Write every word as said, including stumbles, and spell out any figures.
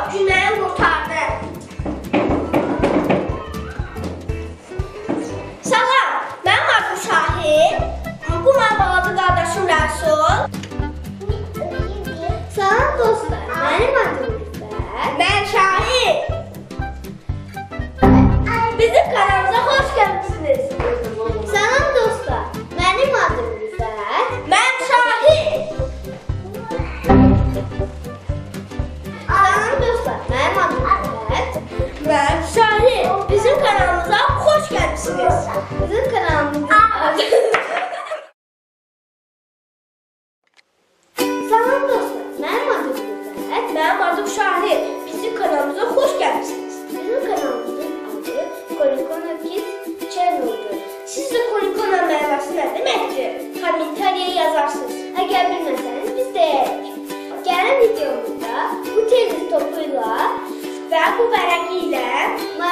günləri qurtardı. Salam, mənim adım Şahid. Bu mənim balaca qardaşım Rəsul. Salam dostlar, mənim adım Rüfət. Mən Şahid. Bizim kanalımıza xoş gəlmisiniz. Salam dostlar, mənim adım Rüfət. Mən Şahid. Salam dostlar, mənim adım Rüfət. Mən Şahid. Bizim kanalımıza xoş gəlmisiniz. Bizim kanalımızın adı... Salam dostlar, mənim adım Rüfət. Mənim adım Şahid. Bizim kanalımıza xoş gəlmisiniz. Bizim kanalımızın adı Kolikona Kids Channel'dır. Siz də Kolikona mənası nə deməkdir? Kommentariya yazarsınız. Əgər bilməsəniz biz deyərik. Gələn videomuzda bu tenis topuyla Və bu vərəqi ilə